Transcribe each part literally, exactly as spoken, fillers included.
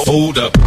Hold up.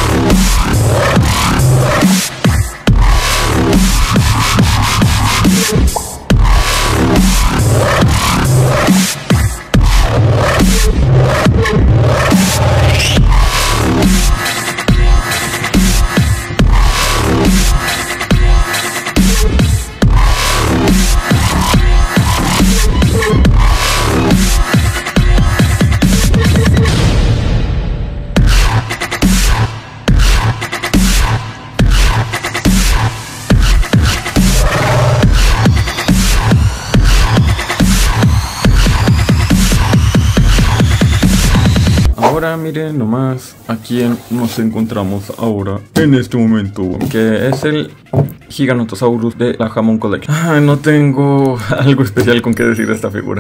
Ahora miren nomás a quién nos encontramos ahora en este momento, que es el Giganotosaurus de la Hamon Collection. Ah, no tengo algo especial con qué decir de esta figura.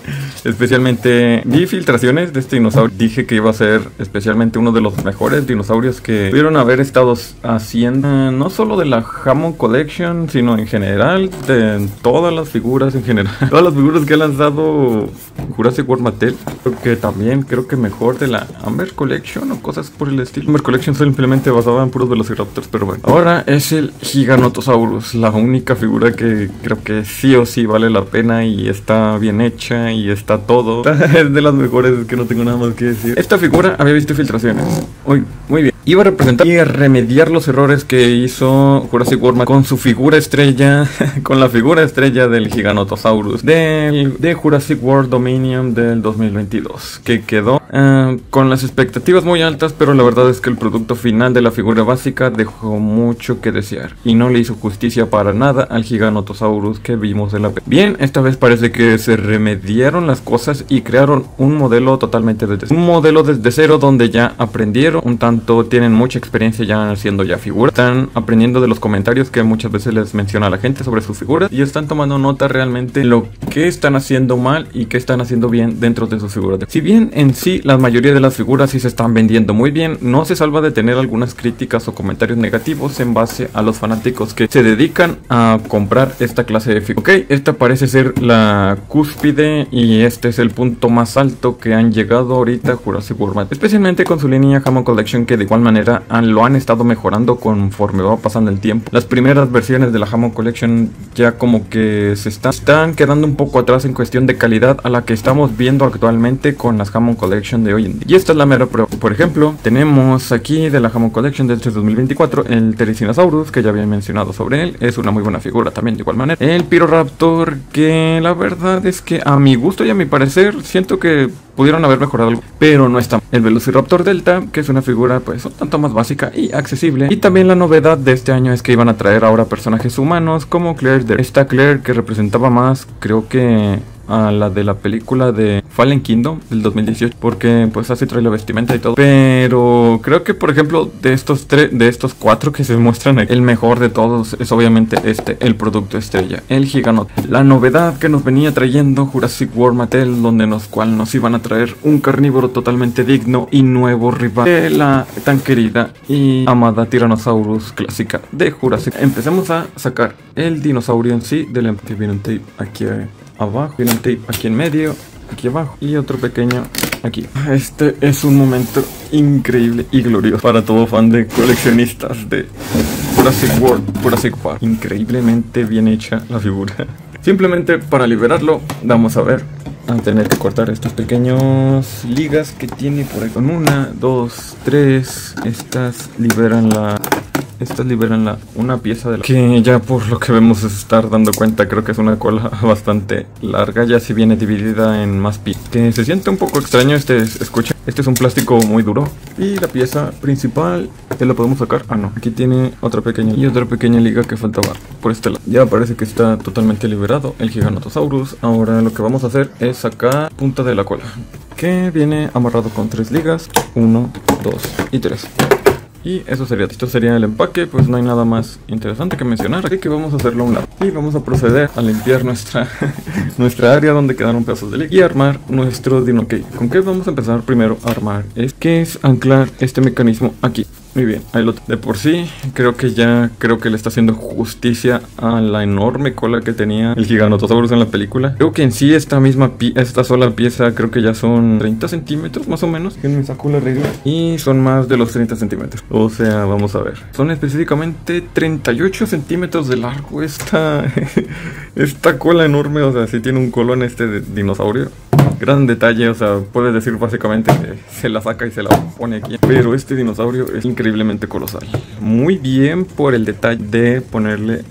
Especialmente vi filtraciones de este dinosaurio. Dije que iba a ser especialmente uno de los mejores dinosaurios que pudieron haber estado haciendo, no solo de la Hamon Collection, sino en general, de todas las figuras en general. Todas las figuras que han lanzado Jurassic World Mattel. Creo que también, creo que mejor de la Amber Collection o cosas por el estilo. Amber Collection simplemente basada en puros Velociraptors, pero bueno. Ahora es el Giganotosaurus, la única figura que creo que sí o sí vale la pena y está bien hecha y está todo. Es de las mejores, que no tengo nada más que decir. Esta figura había visto filtraciones. Uy, muy bien. Iba a representar y a remediar los errores que hizo Jurassic World con su figura estrella, con la figura estrella del Giganotosaurus del, de Jurassic World Dominion del dos mil veintidós, que quedó uh, con las expectativas muy altas, pero la verdad es que el producto final de la figura básica dejó mucho que desear y no le hizo justicia para nada al Giganotosaurus que vimos en la película. Bien, esta vez parece que se remediaron las cosas y crearon un modelo totalmente desde cero. Un modelo desde cero donde ya aprendieron un tanto, tienen mucha experiencia ya haciendo ya figuras, están aprendiendo de los comentarios que muchas veces les menciona la gente sobre sus figuras y están tomando nota realmente lo que están haciendo mal y que están haciendo bien dentro de sus figuras. Si bien en sí la mayoría de las figuras sí se están vendiendo muy bien, no se salva de tener algunas críticas o comentarios negativos en base a los fanáticos que se dedican a comprar esta clase de figuras. Ok, esta parece ser la cúspide y este es el punto más alto que han llegado ahorita Jurassic World, especialmente con su línea Hamon Collection, que de igual manera han, lo han estado mejorando conforme va pasando el tiempo. Las primeras versiones de la Hamon Collection ya como que se están, están quedando un poco atrás en cuestión de calidad a la que estamos viendo actualmente con las Hamon Collection de hoy en día. Y esta es la mera prueba. Por ejemplo, tenemos aquí de la Hamon Collection de este dos mil veinticuatro el Therizinosaurus, que ya había mencionado sobre él, es una muy buena figura también de igual manera. El Pyroraptor, que la verdad es que a mi gusto y a mi parecer siento que pudieron haber mejorado algo, pero no está. El Velociraptor Delta, que es una figura pues un tanto más básica y accesible. Y también la novedad de este año es que iban a traer ahora personajes humanos como Claire. De esta Claire que representaba más, creo que a la de la película de Fallen Kingdom del dos mil dieciocho, porque pues así trae la vestimenta y todo. Pero creo que por ejemplo de estos tres, de estos cuatro que se muestran aquí, el mejor de todos es obviamente este, el producto estrella, el Giganot. La novedad que nos venía trayendo Jurassic World Mattel, donde nos cual nos iban a traer un carnívoro totalmente digno y nuevo rival de la tan querida y amada Tyrannosaurus clásica de Jurassic. Empecemos a sacar el dinosaurio en sí del que viene un tape aquí abajo, viene un tape aquí en medio, aquí abajo y otro pequeño aquí. Este es un momento increíble y glorioso para todo fan de coleccionistas de Jurassic World, Jurassic Park. Increíblemente bien hecha la figura. Simplemente para liberarlo vamos a ver, a tener que cortar estas pequeñas ligas que tiene por ahí. Con una, dos, tres, estas liberan la... Estas liberan la, una pieza de la que ya por lo que vemos es estar dando cuenta, creo que es una cola bastante larga, ya si viene dividida en más piezas. Que se siente un poco extraño este, escucha, este es un plástico muy duro. Y la pieza principal, ¿ya la podemos sacar? Ah no, aquí tiene otra pequeña y otra pequeña liga que faltaba por este lado. Ya parece que está totalmente liberado el Giganotosaurus. Ahora lo que vamos a hacer es sacar punta de la cola, que viene amarrado con tres ligas, uno, dos y tres. Y eso sería, esto sería el empaque, pues no hay nada más interesante que mencionar, así que vamos a hacerlo a un lado. Y vamos a proceder a limpiar nuestra, nuestra área donde quedaron pedazos de liga y armar nuestro dino. Ok, ¿con qué vamos a empezar primero a armar? Es que es anclar este mecanismo aquí. Muy bien, ahí lo de por sí, creo que ya creo que le está haciendo justicia a la enorme cola que tenía el Giganotosaurus en la película. Creo que en sí esta misma esta sola pieza creo que ya son treinta centímetros más o menos. Que me sacó la regla. Y son más de los treinta centímetros. O sea, vamos a ver. Son específicamente treinta y ocho centímetros de largo esta, esta cola enorme. O sea, sí tiene un colón este de dinosaurio. Gran detalle, o sea, puedes decir básicamente que se la saca y se la pone aquí. Pero este dinosaurio es increíblemente colosal. Muy bien por el detalle de ponerle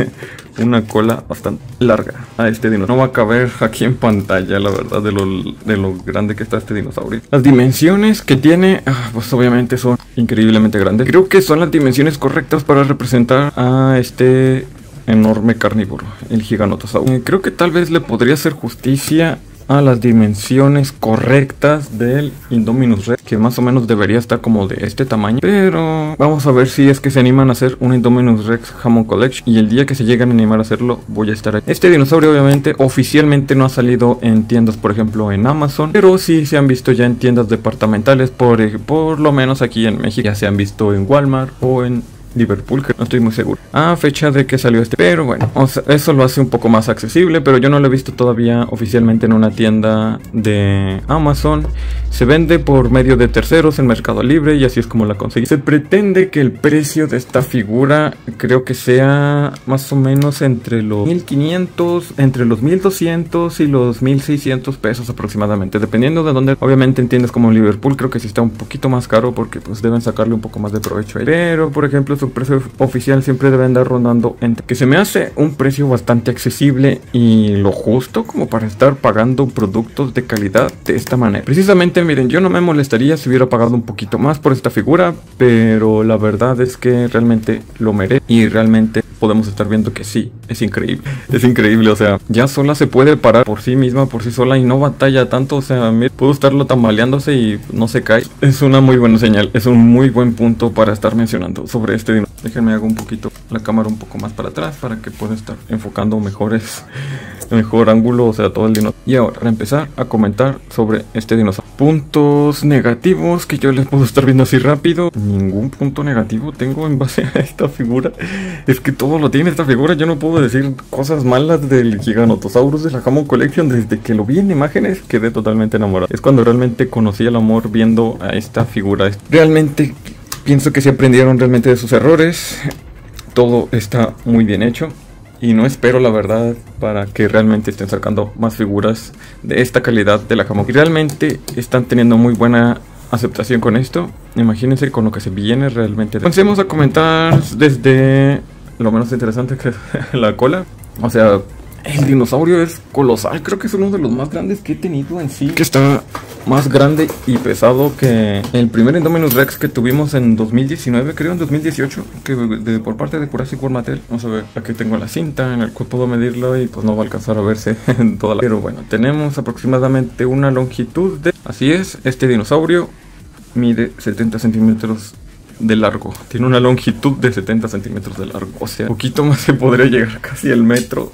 una cola bastante larga a este dinosaurio. No va a caber aquí en pantalla, la verdad, de lo, de lo grande que está este dinosaurio. Las dimensiones que tiene, pues obviamente son increíblemente grandes. Creo que son las dimensiones correctas para representar a este enorme carnívoro, el Giganotosaurus. Eh, creo que tal vez le podría hacer justicia a las dimensiones correctas del Indominus Rex, que más o menos debería estar como de este tamaño. Pero vamos a ver si es que se animan a hacer un Indominus Rex Hammond Collection, y el día que se llegan a animar a hacerlo voy a estar ahí. Este dinosaurio obviamente oficialmente no ha salido en tiendas, por ejemplo en Amazon, pero sí se han visto ya en tiendas departamentales, por, por lo menos aquí en México. Ya se han visto en Walmart o en Liverpool, que no estoy muy seguro a fecha de que salió este, pero bueno, o sea, eso lo hace un poco más accesible. Pero yo no lo he visto todavía oficialmente en una tienda de Amazon. Se vende por medio de terceros en Mercado Libre, y así es como la conseguí. Se pretende que el precio de esta figura creo que sea más o menos entre los mil quinientos, entre los mil doscientos y los mil seiscientos pesos aproximadamente, dependiendo de dónde. Obviamente en tiendas como Liverpool creo que sí está un poquito más caro, porque pues deben sacarle un poco más de provecho ahí. Pero por ejemplo su precio oficial siempre debe andar rondando entre, que se me hace un precio bastante accesible y lo justo como para estar pagando productos de calidad de esta manera. Precisamente, miren, yo no me molestaría si hubiera pagado un poquito más por esta figura, pero la verdad es que realmente lo merece, y realmente podemos estar viendo que sí, es increíble, es increíble. O sea, ya sola se puede parar por sí misma, por sí sola, y no batalla tanto. O sea, puedo estarlo tambaleándose y no se cae. Es una muy buena señal, es un muy buen punto para estar mencionando sobre este dinosaurio. Déjenme hago un poquito la cámara un poco más para atrás para que pueda estar enfocando mejores, mejor ángulo, o sea, todo el dinosaurio. Y ahora, para empezar a comentar sobre este dinosaurio. Puntos negativos que yo les puedo estar viendo así rápido. Ningún punto negativo tengo en base a esta figura. Es que todo lo tiene esta figura. Yo no puedo decir cosas malas del Giganotosaurus de la Hammond Collection. Desde que lo vi en imágenes quedé totalmente enamorado. Es cuando realmente conocí el amor viendo a esta figura. Realmente pienso que se aprendieron realmente de sus errores. Todo está muy bien hecho. Y no espero, la verdad, para que realmente estén sacando más figuras de esta calidad de la Hammond. Y realmente están teniendo muy buena aceptación con esto. Imagínense con lo que se viene realmente. Comencemos a comentar desde lo menos interesante, que es la cola. O sea, el dinosaurio es colosal. Creo que es uno de los más grandes que he tenido en sí. Que está más grande y pesado que el primer Indominus Rex que tuvimos en dos mil diecinueve, creo en dos mil dieciocho, que de, por parte de Jurassic World Mattel. Vamos a ver, aquí tengo la cinta en la cual puedo medirlo y pues no va a alcanzar a verse en toda la... Pero bueno, tenemos aproximadamente una longitud de... Así es, este dinosaurio mide setenta centímetros de largo. Tiene una longitud de setenta centímetros de largo. O sea, un poquito más se podría llegar casi al metro.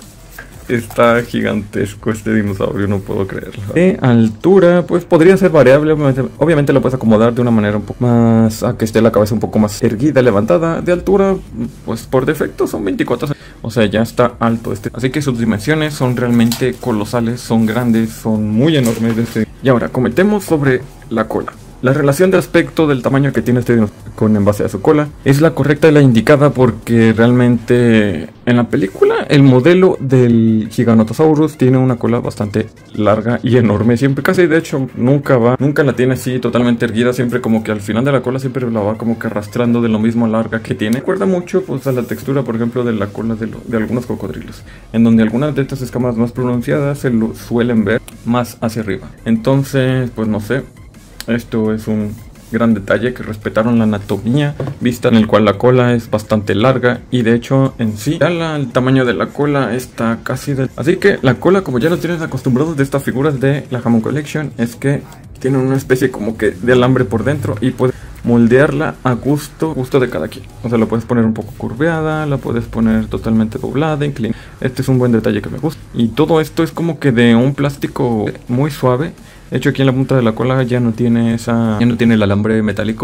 Está gigantesco este dinosaurio, no puedo creerlo. De altura, pues podría ser variable. Obviamente, obviamente lo puedes acomodar de una manera un poco más, a que esté la cabeza un poco más erguida, levantada. De altura, pues por defecto son veinticuatro. O sea, ya está alto este. Así que sus dimensiones son realmente colosales, son grandes, son muy enormes de este. Y ahora, comentemos sobre la cola. La relación de aspecto del tamaño que tiene este dinosaurio con en base a su cola es la correcta y la indicada, porque realmente en la película el modelo del Giganotosaurus tiene una cola bastante larga y enorme. Siempre, casi de hecho, nunca va, nunca la tiene así totalmente erguida. Siempre como que al final de la cola siempre la va como que arrastrando de lo mismo larga que tiene. Recuerda mucho pues a la textura, por ejemplo, de la cola de, lo, de algunos cocodrilos, en donde algunas de estas escamas más pronunciadas se lo suelen ver más hacia arriba. Entonces, pues no sé. Esto es un gran detalle, que respetaron la anatomía vista, en el cual la cola es bastante larga, y de hecho en sí ya la, el tamaño de la cola está casi de... Así que la cola, como ya lo tienes acostumbrados de estas figuras de la Hammond Collection, es que tiene una especie como que de alambre por dentro y puedes moldearla a gusto, gusto de cada quien. O sea, la puedes poner un poco curveada, la puedes poner totalmente doblada, inclinada. Este es un buen detalle que me gusta. Y todo esto es como que de un plástico muy suave. De hecho, aquí en la punta de la cola ya no tiene esa, ya no tiene el alambre metálico.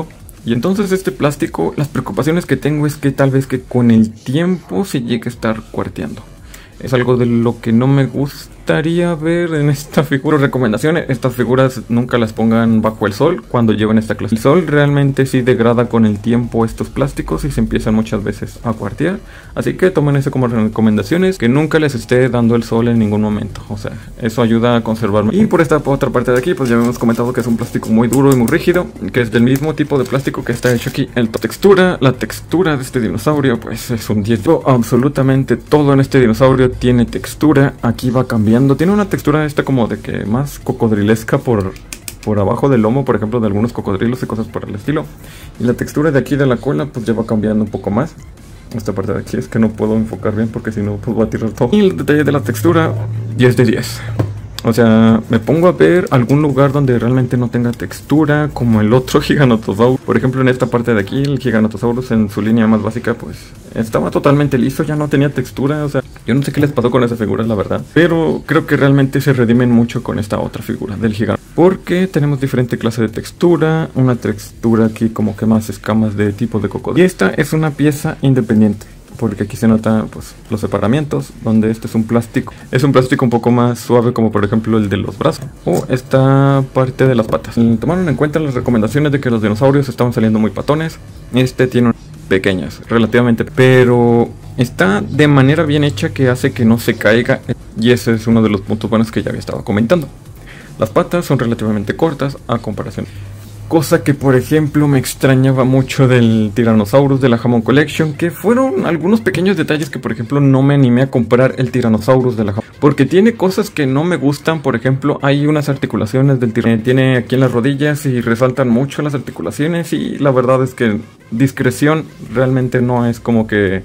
Y entonces este plástico, las preocupaciones que tengo es que tal vez que con el tiempo se llegue a estar cuarteando. Es algo de lo que no me gustaría ver en esta figura. Recomendaciones: estas figuras nunca las pongan bajo el sol cuando lleven esta clase. El sol realmente sí degrada con el tiempo estos plásticos y se empiezan muchas veces a cuartear. Así que tomen eso como recomendaciones, que nunca les esté dando el sol en ningún momento. O sea, eso ayuda a conservarme. Y por esta otra parte de aquí, pues ya hemos comentado que es un plástico muy duro y muy rígido, que es del mismo tipo de plástico que está hecho aquí. El textura, la textura de este dinosaurio, pues es un diez. Absolutamente todo en este dinosaurio tiene textura. Aquí va cambiando. Tiene una textura esta como de que más cocodrilesca por, por abajo del lomo, por ejemplo, de algunos cocodrilos y cosas por el estilo. Y la textura de aquí de la cola pues ya va cambiando un poco más. Esta parte de aquí es que no puedo enfocar bien porque si no pues va a tirar todo. Y el detalle de la textura, diez de diez. O sea, me pongo a ver algún lugar donde realmente no tenga textura, como el otro Giganotosaurus. Por ejemplo, en esta parte de aquí, el Giganotosaurus en su línea más básica, pues estaba totalmente liso, ya no tenía textura. O sea, yo no sé qué les pasó con esa figura, la verdad. Pero creo que realmente se redimen mucho con esta otra figura del gigante, porque tenemos diferente clase de textura. Una textura aquí como que más escamas de tipo de cocodrilo. Y esta es una pieza independiente, porque aquí se nota pues los separamientos, donde este es un plástico. Es un plástico un poco más suave, como por ejemplo el de los brazos o esta parte de las patas. Tomaron en cuenta las recomendaciones de que los dinosaurios estaban saliendo muy patones. Este tiene pequeñas, relativamente, pero está de manera bien hecha que hace que no se caiga. Y ese es uno de los puntos buenos que ya había estado comentando. Las patas son relativamente cortas a comparación. Cosa que por ejemplo me extrañaba mucho del Tyrannosaurus de la Hammond Collection, que fueron algunos pequeños detalles que por ejemplo no me animé a comprar el Tyrannosaurus de la Hammond, porque tiene cosas que no me gustan. Por ejemplo, hay unas articulaciones del Tyrannosaurus, tiene aquí en las rodillas y resaltan mucho las articulaciones, y la verdad es que discreción realmente no es como que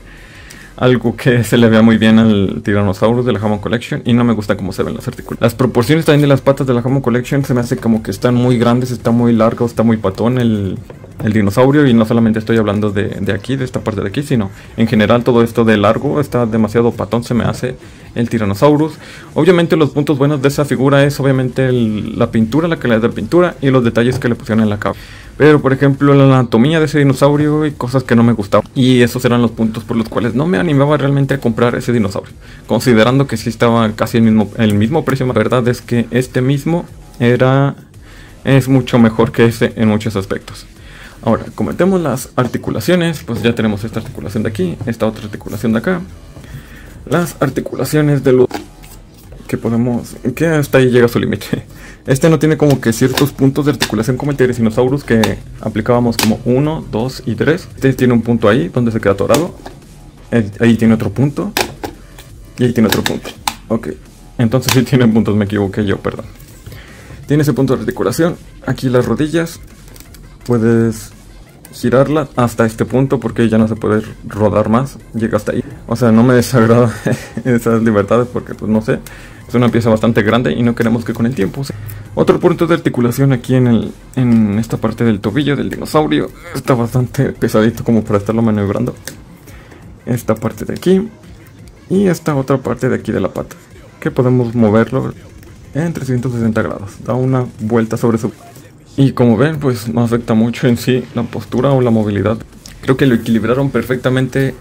algo que se le vea muy bien al Tyrannosaurus de la Hammond Collection, y no me gusta cómo se ven las articulaciones. Las proporciones también de las patas de la Hammond Collection se me hace como que están muy grandes, está muy largo, está muy patón el, el dinosaurio. Y no solamente estoy hablando de, de aquí, de esta parte de aquí, sino en general todo esto de largo está demasiado patón, se me hace el Tyrannosaurus. Obviamente los puntos buenos de esa figura es obviamente el, la pintura, la calidad de la pintura y los detalles que le pusieron en la cabeza. Pero por ejemplo la anatomía de ese dinosaurio y cosas que no me gustaban. Y esos eran los puntos por los cuales no me animaba realmente a comprar ese dinosaurio, considerando que sí estaba casi el mismo, el mismo precio. La verdad es que este mismo era es mucho mejor que ese en muchos aspectos. Ahora, comentemos las articulaciones. Pues ya tenemos esta articulación de aquí, esta otra articulación de acá. Las articulaciones de los que podemos, que hasta ahí llega su límite. Este no tiene como que ciertos puntos de articulación como el Tyrannosaurus, que aplicábamos como uno, dos y tres. Este tiene un punto ahí donde se queda atorado. Ahí tiene otro punto. Y ahí tiene otro punto. Ok, entonces sí tiene puntos, me equivoqué yo, perdón. Tiene ese punto de articulación. Aquí las rodillas puedes girarla hasta este punto, porque ya no se puede rodar más, llega hasta ahí. O sea, no me desagrada esas libertades, porque pues no sé, es una pieza bastante grande y no queremos que con el tiempo se... Otro punto de articulación aquí en, el, en esta parte del tobillo del dinosaurio está bastante pesadito como para estarlo maniobrando. Esta parte de aquí y esta otra parte de aquí de la pata, que podemos moverlo en trescientos sesenta grados, da una vuelta sobre su... Y como ven, pues no afecta mucho en sí la postura o la movilidad. Creo que lo equilibraron perfectamente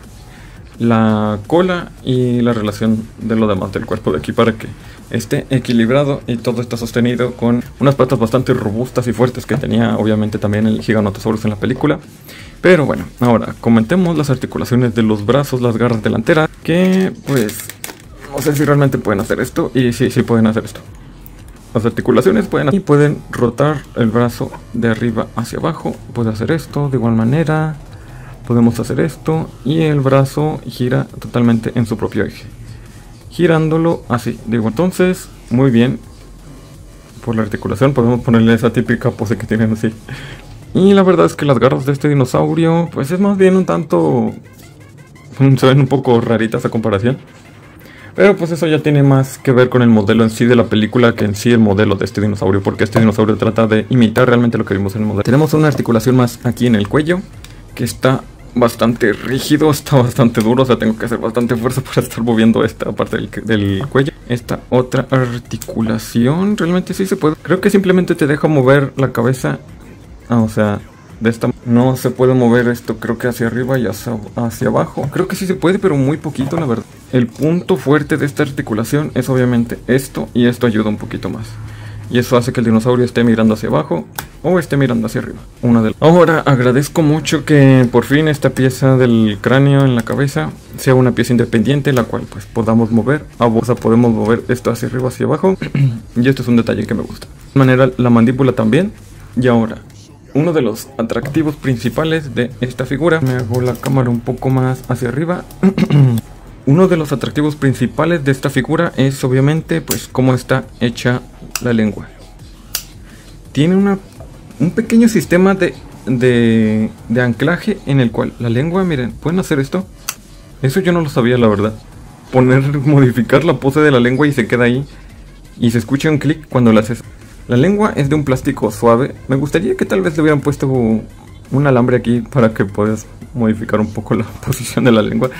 la cola y la relación de lo demás del cuerpo de aquí, para que esté equilibrado y todo está sostenido con unas patas bastante robustas y fuertes que tenía obviamente también el Giganotosaurus en la película. Pero bueno, ahora comentemos las articulaciones de los brazos, las garras delanteras, que pues no sé si realmente pueden hacer esto. Y sí, sí pueden hacer esto. Las articulaciones pueden, y pueden rotar el brazo de arriba hacia abajo. Puede hacer esto de igual manera. Podemos hacer esto y el brazo gira totalmente en su propio eje, girándolo así. Digo, entonces, muy bien. Por la articulación podemos ponerle esa típica pose que tienen así. Y la verdad es que las garras de este dinosaurio, pues es más bien un tanto... se ven un poco raritas a comparación. Pero pues eso ya tiene más que ver con el modelo en sí de la película que en sí el modelo de este dinosaurio, porque este dinosaurio trata de imitar realmente lo que vimos en el modelo. Tenemos una articulación más aquí en el cuello, que está bastante rígido, está bastante duro, o sea, tengo que hacer bastante fuerza para estar moviendo esta parte del, del cuello. Esta otra articulación, realmente sí se puede. Creo que simplemente te deja mover la cabeza, ah, o sea, de esta. No se puede mover esto, creo que hacia arriba y hacia, hacia abajo. Creo que sí se puede, pero muy poquito, la verdad. El punto fuerte de esta articulación es obviamente esto, y esto ayuda un poquito más. Y eso hace que el dinosaurio esté mirando hacia abajo o esté mirando hacia arriba. Una de las... Ahora agradezco mucho que por fin esta pieza del cráneo en la cabeza sea una pieza independiente, la cual pues podamos mover. O sea, podemos mover esto hacia arriba, hacia abajo. Y esto es un detalle que me gusta. De manera, la mandíbula también. Y ahora, uno de los atractivos principales de esta figura. Me hago la cámara un poco más hacia arriba. Uno de los atractivos principales de esta figura es obviamente pues cómo está hecha la lengua. Tiene una, un pequeño sistema de, de, de anclaje en el cual la lengua, miren, ¿pueden hacer esto? Eso yo no lo sabía, la verdad. Poner, modificar la pose de la lengua y se queda ahí. Y se escucha un clic cuando lo haces. La lengua es de un plástico suave. Me gustaría que tal vez le hubieran puesto un alambre aquí para que puedas modificar un poco la posición de la lengua.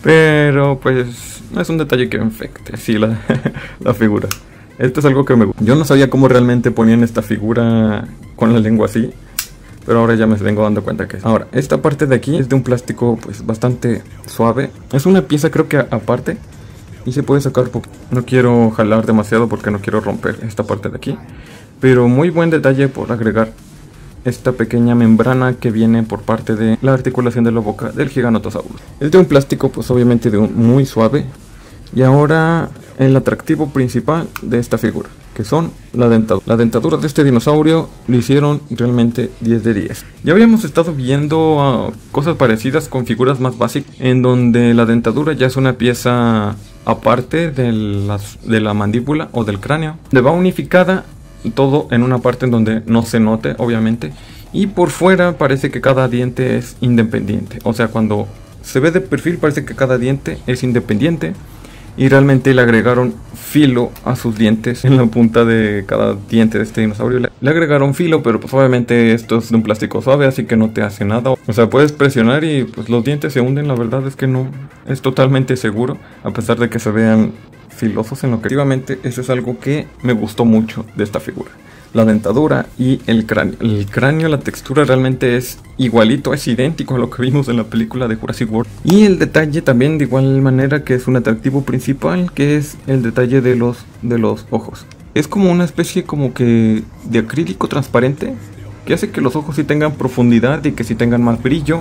Pero pues no es un detalle que afecte sí la, la figura. Esto es algo que me gusta. Yo no sabía cómo realmente ponían esta figura con la lengua así, pero ahora ya me vengo dando cuenta que es. Ahora, esta parte de aquí es de un plástico pues bastante suave. Es una pieza creo que aparte y se puede sacar poco. No quiero jalar demasiado porque no quiero romper esta parte de aquí. Pero muy buen detalle por agregar esta pequeña membrana que viene por parte de la articulación de la boca del Giganotosaurus. Es de un plástico pues obviamente de un muy suave. Y ahora el atractivo principal de esta figura, que son la dentadura. La dentadura de este dinosaurio lo hicieron realmente diez de diez. Ya habíamos estado viendo uh, cosas parecidas con figuras más básicas, en donde la dentadura ya es una pieza aparte de, las, de la mandíbula o del cráneo. Le va unificada todo en una parte en donde no se note, obviamente. Y por fuera parece que cada diente es independiente. O sea, cuando se ve de perfil parece que cada diente es independiente. Y realmente le agregaron filo a sus dientes en la punta de cada diente de este dinosaurio. Le, le agregaron filo, pero pues obviamente esto es de un plástico suave, así que no te hace nada. O sea, puedes presionar y pues los dientes se hunden. La verdad es que no es totalmente seguro, a pesar de que se vean filosos en lo que... Efectivamente, eso es algo que me gustó mucho de esta figura. La dentadura y el cráneo. El cráneo, la textura realmente es igualito, es idéntico a lo que vimos en la película de Jurassic World. Y el detalle también de igual manera que es un atractivo principal, que es el detalle de los, de los ojos. Es como una especie como que de acrílico transparente, que hace que los ojos sí tengan profundidad y que sí tengan más brillo.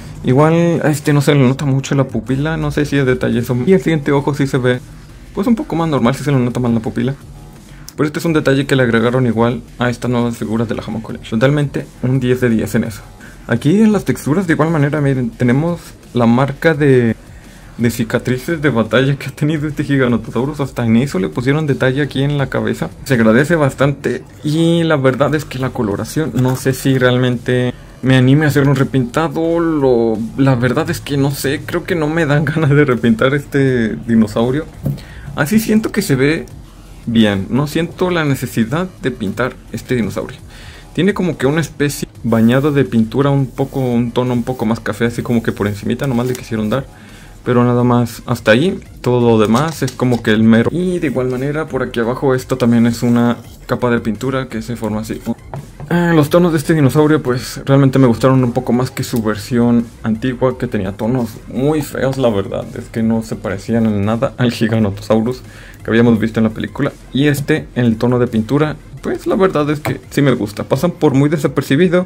Igual a este no se le nota mucho la pupila, no sé si es detalle eso. Y el siguiente ojo sí se ve pues un poco más normal, si se le nota más la pupila. Pero este es un detalle que le agregaron igual a estas nuevas figuras de la Hammond Collection. Totalmente un diez de diez en eso. Aquí en las texturas de igual manera, miren, tenemos la marca de, de cicatrices de batalla que ha tenido este Giganotosaurus. Hasta en eso le pusieron detalle aquí en la cabeza. Se agradece bastante. Y la verdad es que la coloración, no sé si realmente me anime a hacer un repintado. Lo, la verdad es que no sé, creo que no me dan ganas de repintar este dinosaurio. Así siento que se ve bien, no siento la necesidad de pintar este dinosaurio. Tiene como que una especie bañada de pintura, un poco, un tono un poco más café, así como que por encimita nomás le quisieron dar. Pero nada más hasta ahí, todo lo demás es como que el mero. Y de igual manera por aquí abajo esto también es una capa de pintura que se forma así. Ah, los tonos de este dinosaurio pues realmente me gustaron un poco más que su versión antigua, que tenía tonos muy feos, la verdad. Es que no se parecían en nada al Giganotosaurus que habíamos visto en la película. Y este, en el tono de pintura, pues la verdad es que sí me gusta. Pasan por muy desapercibido.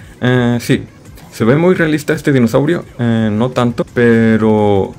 Eh, sí, se ve muy realista este dinosaurio, eh, no tanto, pero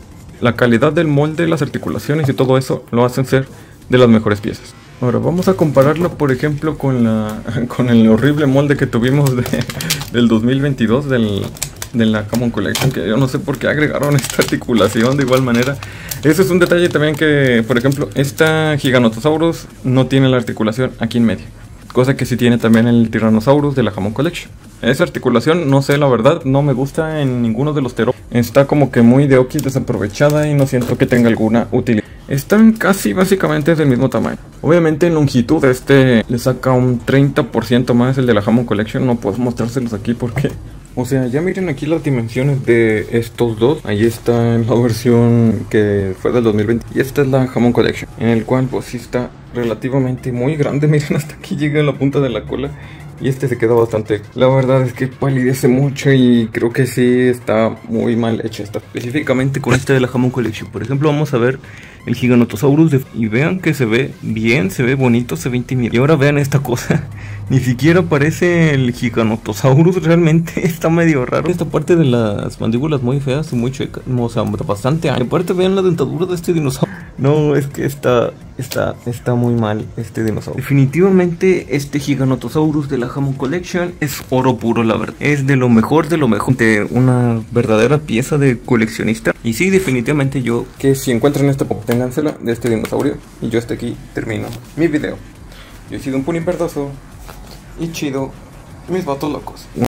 la calidad del molde, las articulaciones y todo eso lo hacen ser de las mejores piezas. Ahora vamos a compararlo por ejemplo con la con el horrible molde que tuvimos de, del dos mil veintidós del, de la Hammond Collection, que yo no sé por qué agregaron esta articulación de igual manera. Eso es un detalle también que, por ejemplo, esta Giganotosaurus no tiene la articulación aquí en medio, cosa que sí tiene también el Tyrannosaurus de la Hammond Collection. Esa articulación, no sé, la verdad, no me gusta en ninguno de los terópodos. Está como que muy de oquis, desaprovechada y no siento que tenga alguna utilidad. Están casi básicamente del mismo tamaño. Obviamente en longitud este le saca un treinta por ciento más el de la Hammond Collection. No puedo mostrárselos aquí porque... O sea, ya miren aquí las dimensiones de estos dos. Ahí está la versión que fue del dos mil veinte. Y esta es la Hammond Collection, en el cual pues sí está relativamente muy grande. Miren, hasta aquí llega la punta de la cola. Y este se quedó bastante. La verdad es que palidece mucho y creo que sí está muy mal hecha esta. Específicamente con este de la Hamon Collection. Por ejemplo, vamos a ver el Giganotosaurus de... y vean que se ve bien, se ve bonito, se ve intimidante. Y ahora vean esta cosa. Ni siquiera parece el Giganotosaurus, realmente está medio raro. Esta parte de las mandíbulas muy feas y muy chuecas, o sea, bastante ancha. Aparte vean la dentadura de este dinosaurio. No, es que está, está, está muy mal este dinosaurio. Definitivamente este Giganotosaurus de la Hamon Collection es oro puro, la verdad. Es de lo mejor, de lo mejor, de una verdadera pieza de coleccionista. Y sí, definitivamente yo, que si encuentran esta, téngansela de este dinosaurio. Y yo hasta aquí termino mi video. Yo he sido un puni perdoso y chido, mis vatos locos.